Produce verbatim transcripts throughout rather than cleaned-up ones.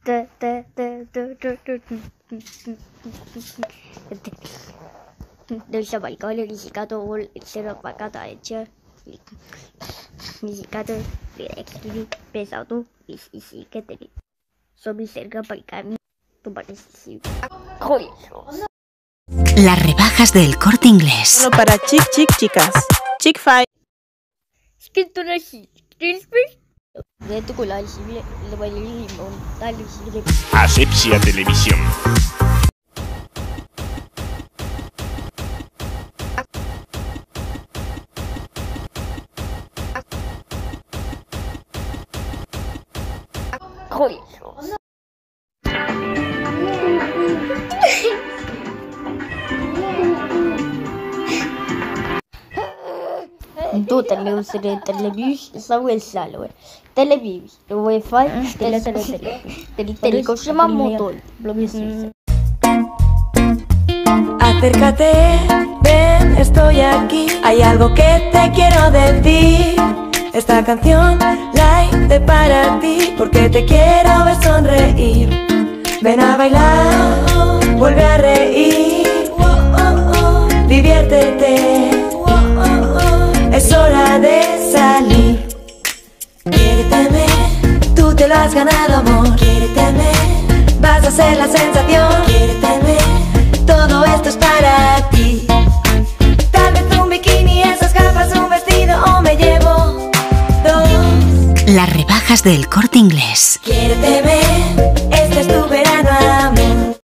Dessa balcone risiccato vuol essere appagata e c'è risiccato directly pesato isi que te sobi cerca para el camino tu parece. Las rebajas del Corte Inglés. Solo para chic chic chicas. Chic five. Escritura así. De tu cola civil le voy a limón. Dale civil. Asepsia Televisión. Joder. Do televisore televis sawe salwe televis wifi tele tele tele tele koshima motor Acércate, ven, estoy aquí. Hay algo que te quiero decir. Esta canción la hice para ti porque te quiero ver sonreír. Ven a bailar, vuelve a reír. Diviértete. Es hora de salir. Quiérteme, tú te lo has ganado, amor. Quiérteme, vas a ser la sensación. Quiérteme, todo esto es para ti. Tal vez un bikini, esas gafas, un vestido o me llevo dos. Las rebajas del Corte Inglés. Quiérteme, este es tu verano, amor.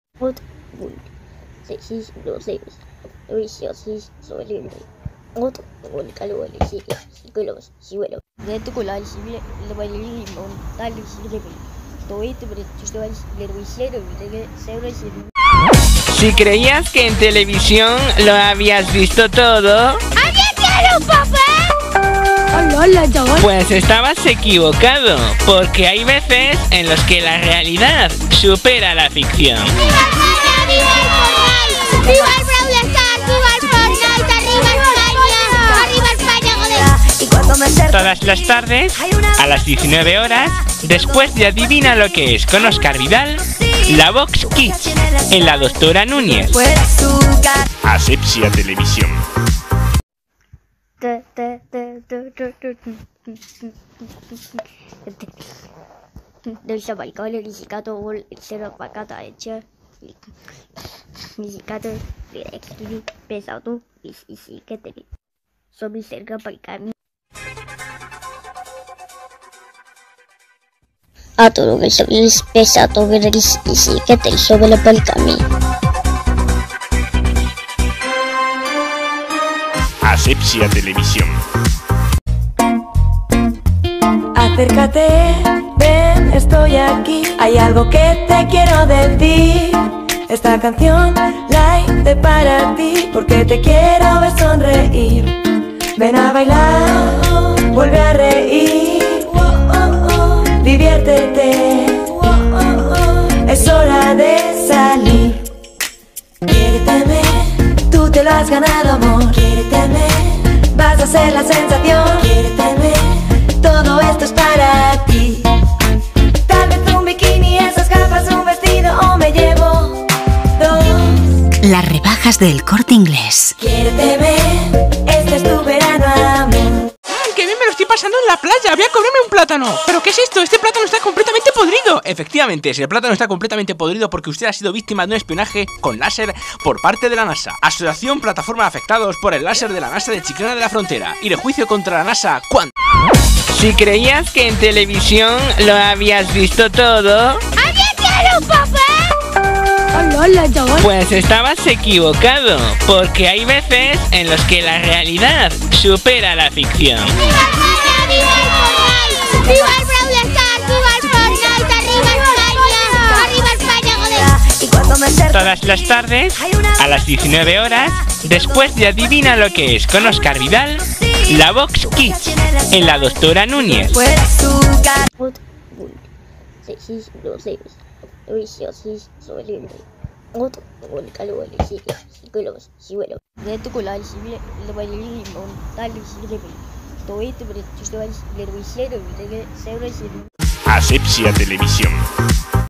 Otro, el calor, el sitio, psicólogos, psicólogos. De tu cola civil le voy a limón. Dale civil. Todo esto, pero tú vas a leer cero, cero, cero. Si creías que en televisión lo habías visto todo, pues estabas equivocado, porque hay veces en los que la realidad supera la ficción. Todas las tardes, a las diecinueve horas, después de Adivina lo que es con Oscar Vidal, la Vox Kids, en la Doctora Núñez. Asepsia Televisión. Dessa balcone risiccato vuol essere appagata e c'è risiccato directly pesato isi que te sobi cerca para el camino. A todo que subís pesado veréis y sí que te sobre por el camino. Asepsia Televisión. Acércate, ven, estoy aquí. Hay algo que te quiero decir. Esta canción la hice para ti porque te quiero ver sonreír. Ven a bailar, vuelve a reír. Diviértete, es hora de salir. Quiérteme, tú te lo has ganado, amor. Quiérteme, vas a ser la sensación. Quiérteme, todo esto es para ti. Tal vez un bikini, esas gafas, un vestido o me llevo dos. Las rebajas del Corte Inglés. Quiérteme, este es tu verano, amor. ¡Qué bien me lo estoy pasando en la playa! ¡Voy a comerme un plátano! ¿Pero qué es esto? ¡Este plátano está completamente podrido! Efectivamente, si el plátano está completamente podrido porque usted ha sido víctima de un espionaje con láser por parte de la NASA. Asociación Plataforma de Afectados por el Láser de la NASA de Chiclana de la Frontera. Y de juicio contra la NASA, ¿cuándo? Si creías que en televisión lo habías visto todo, pues estabas equivocado, porque hay veces en los que la realidad supera la ficción. Todas las tardes, a las diecinueve horas, después de Adivina lo que es con Oscar Vidal, la Vox Kids, en la Doctora Núñez. Otro, el calor, el sitio, psicólogos, psicólogos. De tu cola civil le voy a limón. Dale civil. Todo esto, pero tú vas a leer cero, cero, cero. Asepsia Televisión.